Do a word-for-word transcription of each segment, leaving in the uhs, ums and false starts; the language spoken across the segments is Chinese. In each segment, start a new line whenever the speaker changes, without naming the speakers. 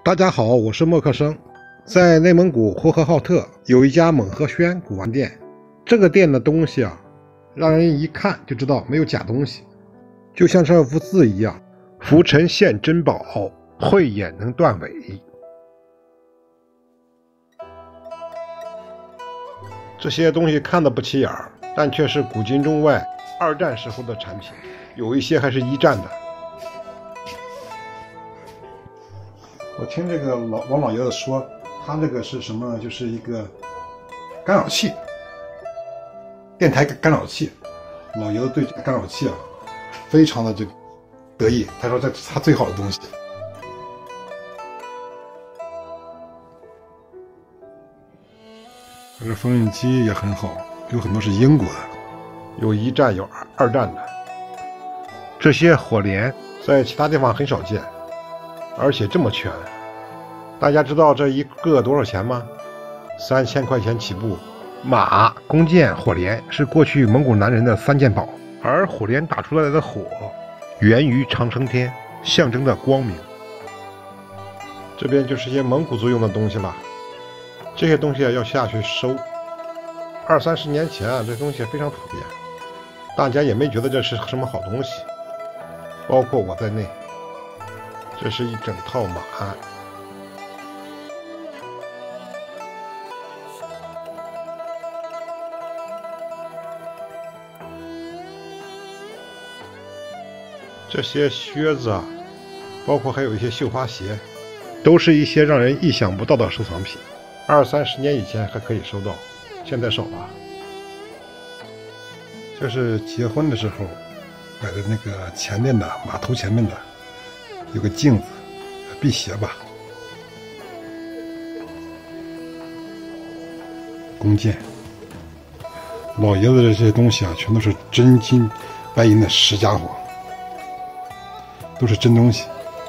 大家好，我是莫克生。在内蒙古呼和浩特有一家蒙和轩古玩店，这个店的东西啊，让人一看就知道没有假东西，就像这幅字一样，浮尘现珍宝，慧眼能断伪。这些东西看得不起眼儿，但却是古今中外二战时候的产品，有一些还是一战的。我听这个老王老爷子说，他这个是什么呢？就是一个干扰器，电台干扰器。老爷子对这个干扰器啊，非常的这个得意。他说这是他最好的东西。这个缝纫机也很好，有很多是英国的，有一战有二战的。这些火镰在其他地方很少见。而且这么全，大家知道这一个多少钱吗？三千块钱起步。马、弓箭、火镰是过去蒙古男人的三件宝，而火镰打出来的火源于长生天，象征着光明。这边就是一些蒙古族用的东西了，这些东西啊要下去收。二三十年前啊，这东西非常普遍，大家也没觉得这是什么好东西，包括我在内。这是一整套马鞍，这些靴子啊，包括还有一些绣花鞋，都是一些让人意想不到的收藏品。二三十年以前还可以收到，现在少了。这是结婚的时候摆的那个前面的马头前面的。有个镜子，辟邪吧。弓箭，老爷子的这些东西啊，全都是真金白银的实家伙，都是真东西。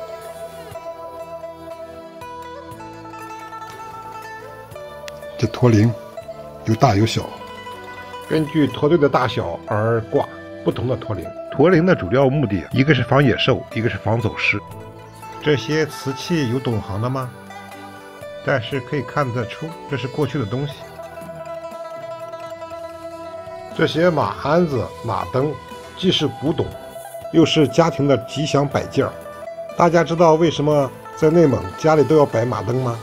这驼铃有大有小，根据驼队的大小而挂不同的驼铃。驼铃的主要目的，一个是防野兽，一个是防走失。这些瓷器有懂行的吗？但是可以看得出，这是过去的东西。这些马鞍子、马灯，既是古董，又是家庭的吉祥摆件。大家知道为什么在内蒙家里都要摆马灯吗？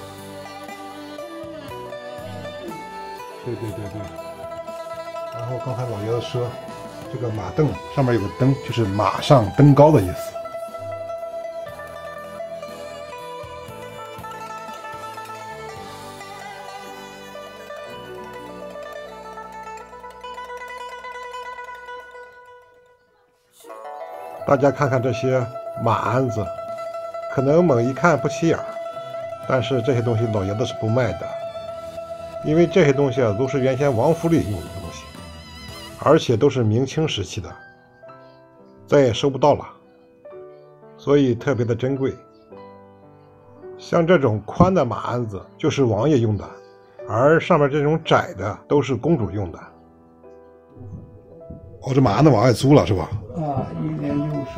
对对对对。然后刚才老爷子说，这个马镫上面有个灯，就是马上登高的意思。大家看看这些马鞍子，可能猛一看不起眼，但是这些东西老爷子是不卖的，因为这些东西啊都是原先王府里用的东西。而且都是明清时期的，再也收不到了，所以特别的珍贵。像这种宽的马鞍子就是王爷用的，而上面这种窄的都是公主用的。哦，这马鞍子往外租了是吧？
啊，一年六十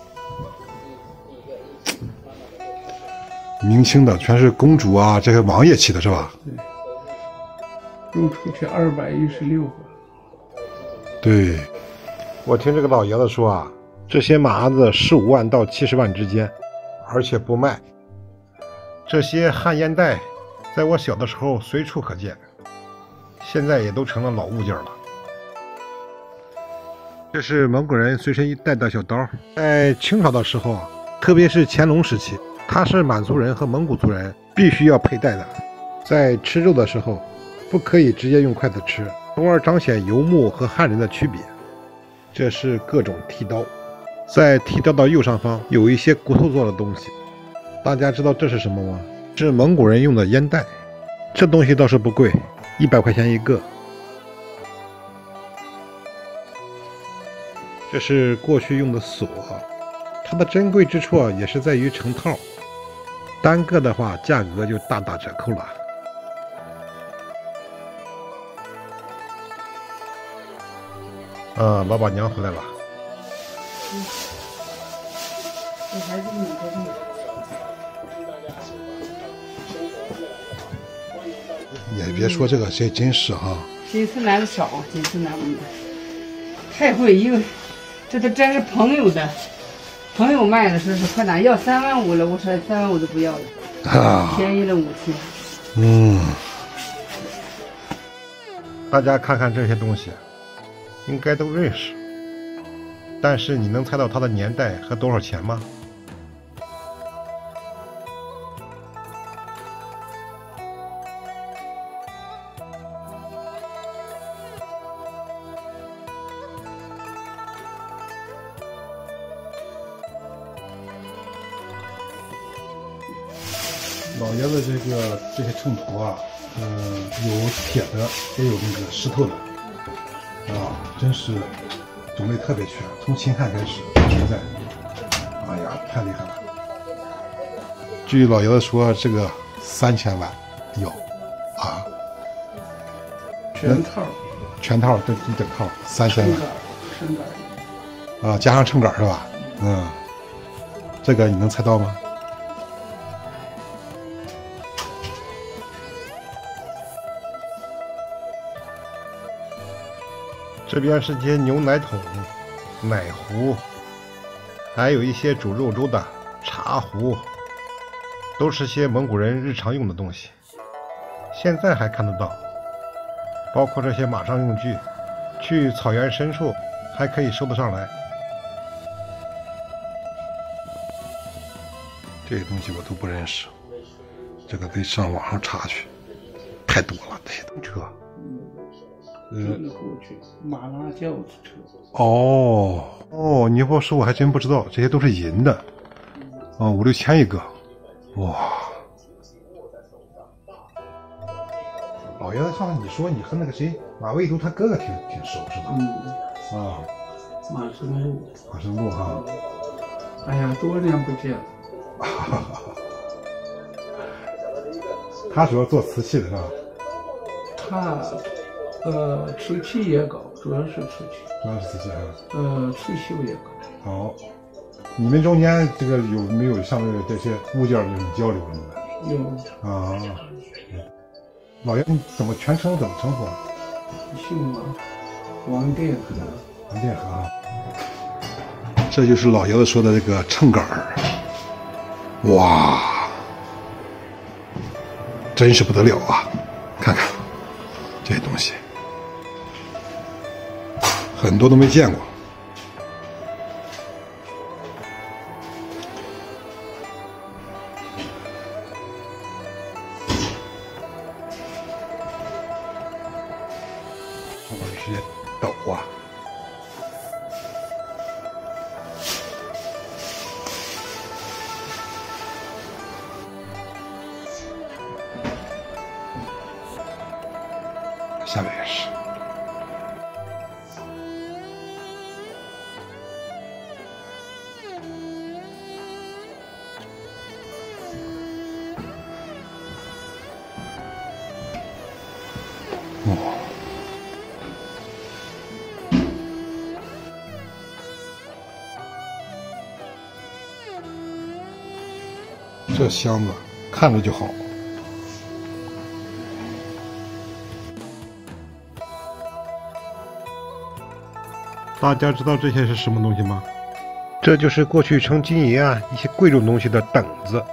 万。
明清的全是公主啊，这个王爷起的是吧？
对，又出去二百一十六个。
对，我听这个老爷子说啊，这些马鞍子十五万到七十万之间，而且不卖。这些旱烟袋，在我小的时候随处可见，现在也都成了老物件了。这是蒙古人随身一带的小刀，在清朝的时候，特别是乾隆时期，它是满族人和蒙古族人必须要佩戴的。在吃肉的时候，不可以直接用筷子吃，从而彰显游牧和汉人的区别。这是各种剃刀，在剃刀的右上方有一些骨头做的东西。大家知道这是什么吗？是蒙古人用的烟袋。这东西倒是不贵，一百块钱一个。这是过去用的锁，它的珍贵之处啊，也是在于成套，单个的话价格就大打折扣了。啊，老板娘回来了。
这还是你的命。
你也别说这个，这真是哈。
金丝楠的少，金丝楠太贵，一个这都真是朋友的，朋友卖的说是快点要三万五了，我说三万五都不要了，啊、便宜了五千。
嗯，大家看看这些东西，应该都认识，但是你能猜到它的年代和多少钱吗？老爷子这个这些秤砣啊，嗯、呃，有铁的，也有那个石头的，啊，真是种类特别全，从秦汉开始到现在，哎呀，太厉害了。据老爷子说，这个三千万有啊，
全套，
全套这一整套三千万，
秤杆，
啊，加上秤杆是吧？嗯，这个你能猜到吗？这边是些牛奶桶、奶壶，还有一些煮肉粥的茶壶，都是些蒙古人日常用的东西，现在还看得到。包括这些马上用具，去草原深处还可以收得上来。这些东西我都不认识，这个得上网上查去，太多了这些东车。
这个过去马拉轿子车。
哦哦，你要说我还真不知道，这些都是银的，哦，五六千一个，哇！老爷子，上次你说你和那个谁马未都他哥哥挺挺熟是吧？
嗯。
啊。
马生路。
马生路哈。
哎呀，多年不见了。
他主要做瓷器的是吧？
他。呃，瓷器也搞，主要是瓷器，
主要是瓷器啊。
呃，刺绣也搞。
好，你们中间这个有没有像这个这些物件有交流什么的？
有
啊。老爷，你怎么全称怎么称呼啊？
姓王，王殿和。
王殿和啊。这就是老爷子说的这个秤杆儿，哇，真是不得了啊！看看这些东西。很多都没见过，上面这些斗啊，下面也是。哦，这箱子看着就好。大家知道这些是什么东西吗？这就是过去盛金银啊一些贵重东西的等子。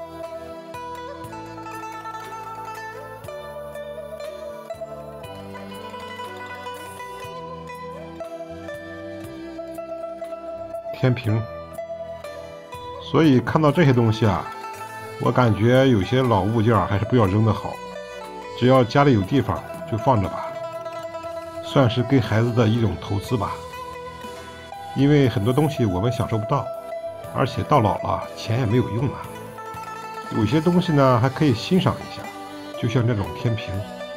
天平，所以看到这些东西啊，我感觉有些老物件还是不要扔的好，只要家里有地方就放着吧，算是给孩子的一种投资吧。因为很多东西我们享受不到，而且到老了钱也没有用了。有些东西呢还可以欣赏一下，就像这种天平。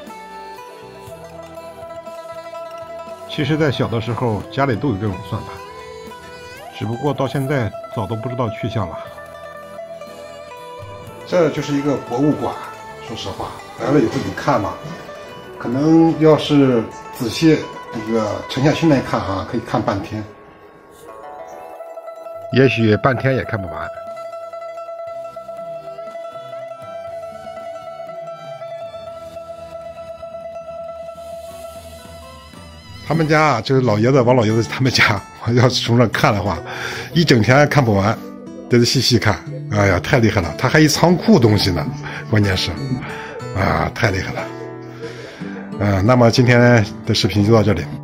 其实在小的时候家里都有这种算盘，只不过到现在早都不知道去向了。这就是一个博物馆，说实话，来了以后你看嘛，可能要是仔细这个沉下心来看哈、啊，可以看半天，也许半天也看不完。 他们家啊，就是老爷子王老爷子他们家，我要从这看的话，一整天看不完，得仔细细看。哎呀，太厉害了！他还一仓库东西呢，关键是，啊，太厉害了。嗯、呃，那么今天的视频就到这里。